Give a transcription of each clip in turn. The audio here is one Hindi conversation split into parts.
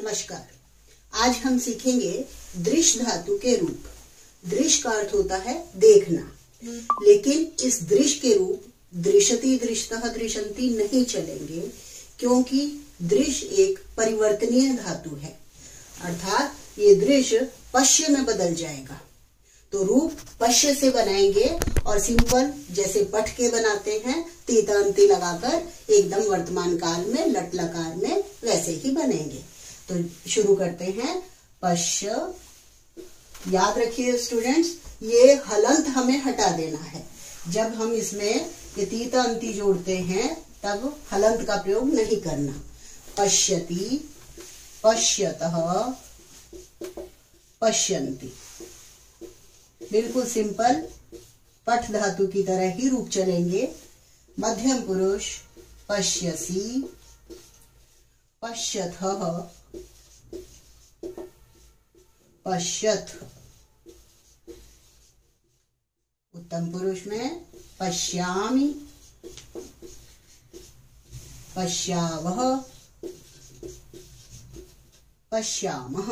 नमस्कार। आज हम सीखेंगे दृश्य धातु के रूप। दृश्य का अर्थ होता है देखना, लेकिन इस दृश्य के रूप दृश्यति, दृश्यतः, दृश्यन्ति नहीं चलेंगे, क्योंकि दृश्य एक परिवर्तनीय धातु है, अर्थात ये दृश्य पश्य में बदल जाएगा। तो रूप पश्य से बनाएंगे और सिंपल जैसे पठ के बनाते हैं तीता अंति लगाकर एकदम वर्तमान काल में लट लकार में वैसे ही बनेंगे। तो शुरू करते हैं। पश्य, याद रखिए स्टूडेंट्स, ये हलंत हमें हटा देना है। जब हम इसमें ये तीता अंति जोड़ते हैं तब हलंत का प्रयोग नहीं करना। पश्यति, पश्यतः, पश्यन्ति, बिल्कुल सिंपल पठ धातु की तरह ही रूप चलेंगे। मध्यम पुरुष पश्यसि, पश्यथः, पश्यथ। उत्तम पुरुष में पश्यामि, पश्यावः, पश्यामः।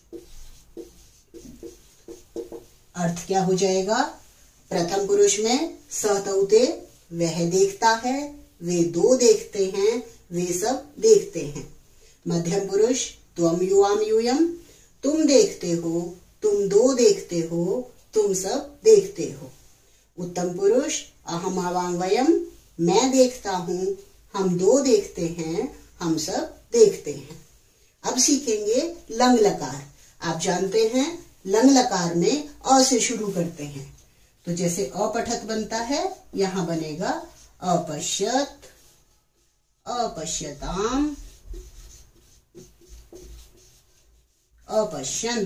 अर्थ क्या हो जाएगा? प्रथम पुरुष में सहतौते, वह देखता है, वे दो देखते हैं, वे सब देखते हैं। मध्यम पुरुष त्वम युवाम यूयम, तुम देखते हो, तुम दो देखते हो, तुम सब देखते हो। उत्तम पुरुष अहम आवाम वयम, मैं देखता हूँ, हम दो देखते हैं, हम सब देखते हैं। अब सीखेंगे लंग लकार। आप जानते हैं लंग लकार में अ से शुरू करते हैं, तो जैसे अपठक बनता है यहां बनेगा अपश्यत, अपश्यताम, अपश्यन।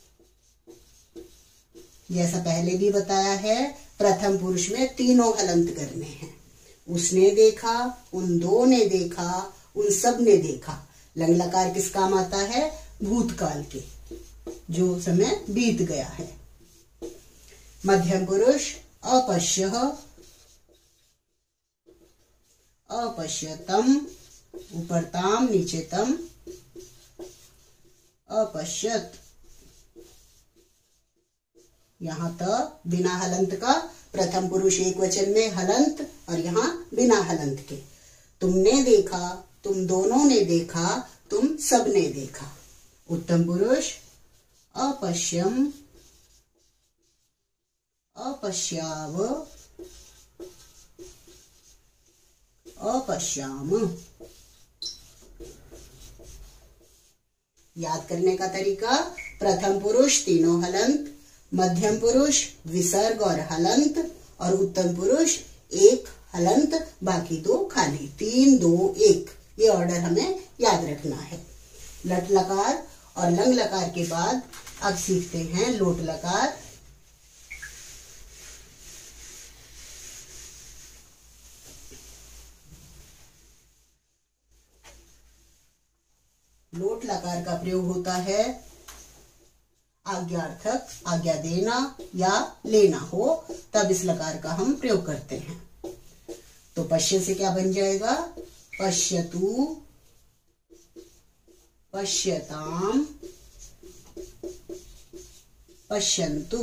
जैसा पहले भी बताया है, प्रथम पुरुष में तीनों हलंत करने हैं। उसने देखा, उन दो ने देखा, उन सब ने देखा। लंग लकार किस काम आता है? भूतकाल के, जो समय बीत गया है। मध्यम पुरुष अपश्यः, अपश्यतम, ऊपर ताम नीचे तम, अपश्यत। यहाँ त बिना हलंत का, प्रथम पुरुष एक वचन में हलंत और यहाँ बिना हलंत के। तुमने देखा, तुम दोनों ने देखा, तुम सब ने देखा। उत्तम पुरुष अपश्यम, अपश्याव, अपश्याम। याद करने का तरीका, प्रथम पुरुष तीनों हलंत, मध्यम पुरुष विसर्ग और हलंत, और उत्तम पुरुष एक हलंत, बाकी दो खाली। 3 2 1, ये ऑर्डर हमें याद रखना है। लट लकार और लंग लकार के बाद अब सीखते हैं लोट लकार। लोट लकार का प्रयोग होता है आज्ञार्थक, आज्ञा देना या लेना हो, तब इस लकार का हम प्रयोग करते हैं। तो पश्य से क्या बन जाएगा? पश्यतु, पश्यताम, पश्यन्तु।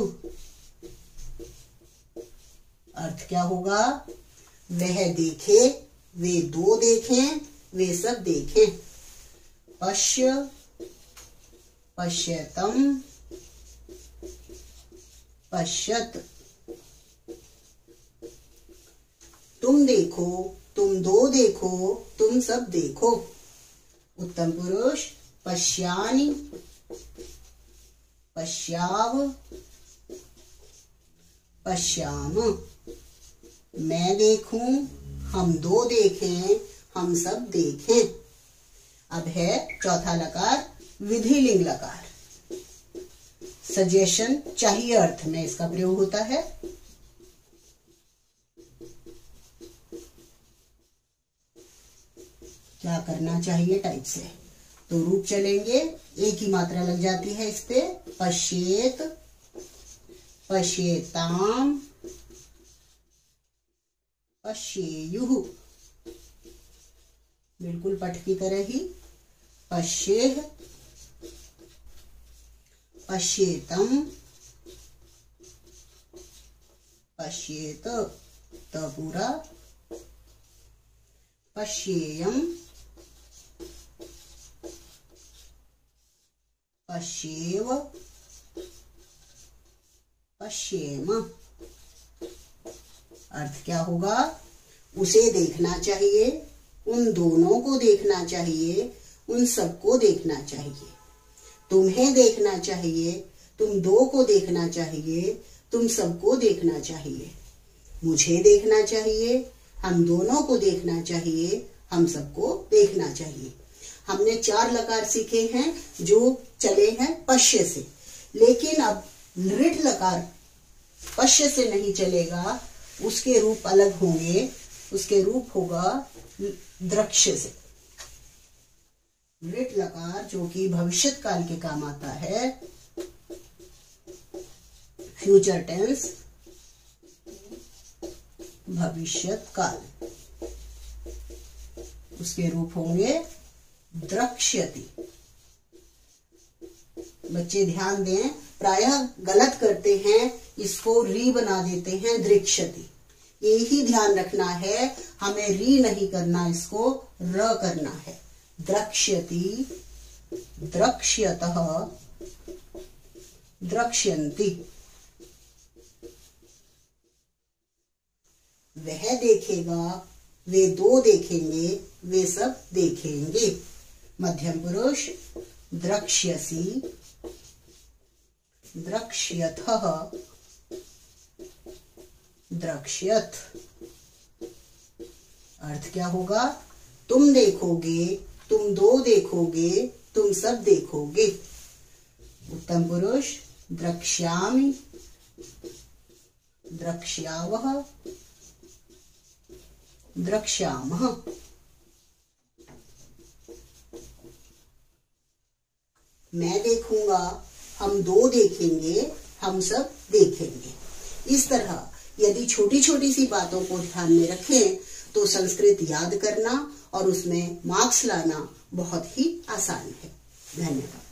अर्थ क्या होगा? वह देखे, वे दो देखें, वे सब देखें। पश्य, पश्यतम, पश्यत। तुम देखो, तुम दो देखो, तुम सब देखो। उत्तम पुरुष पश्यानि, पश्याव, पश्याम। मैं देखूं, हम दो देखें, हम सब देखें। अब है चौथा लकार विधिलिंग लकार। सजेशन चाहिए अर्थ में इसका प्रयोग होता है। क्या करना चाहिए टाइप से। तो रूप चलेंगे, एक ही मात्रा लग जाती है इस पे। पश्येत, पश्येताम, पश्येयुः। बिल्कुल पठ की तरह ही। पश्येह, पश्येतम, पश्येत त पूरा, पश्येयम, पश्येव, पश्येम। अर्थ क्या होगा? उसे देखना चाहिए, उन दोनों को देखना चाहिए, उन सबको देखना चाहिए। तुम्हें देखना चाहिए, तुम दो को देखना चाहिए, तुम सबको देखना चाहिए। मुझे देखना चाहिए, हम दोनों को देखना चाहिए, हम सबको देखना चाहिए। हमने 4 लकार सीखे हैं जो चले हैं पश्य से, लेकिन अब लृट लकार पश्य से नहीं चलेगा, उसके रूप अलग होंगे। उसके रूप होगा द्रक्ष्य से। लृट लकार जो कि भविष्यत काल के काम आता है, फ्यूचर टेंस, भविष्यत काल, उसके रूप होंगे द्रक्ष्यति। बच्चे ध्यान दें, प्रायः गलत करते हैं, इसको री बना देते हैं दृक्ष्यति। यही ध्यान रखना है, हमें री नहीं करना, इसको र करना है। द्रक्ष्यति, द्रक्ष्यतः, द्रक्ष्यन्ति। वह देखेगा, वे दो देखेंगे, वे सब देखेंगे। मध्यम पुरुष द्रक्ष्यसि, द्रक्ष्यथः, द्रक्ष्यथ। अर्थ क्या होगा? तुम देखोगे, तुम दो देखोगे, तुम सब देखोगे। उत्तम पुरुष द्रक्ष्यामि, द्रक्ष्यावः, द्रक्ष्यामः। मैं देखूंगा, हम दो देखेंगे, हम सब देखेंगे। इस तरह यदि छोटी छोटी सी बातों को ध्यान में रखें तो संस्कृत याद करना और उसमें मार्क्स लाना बहुत ही आसान है। धन्यवाद।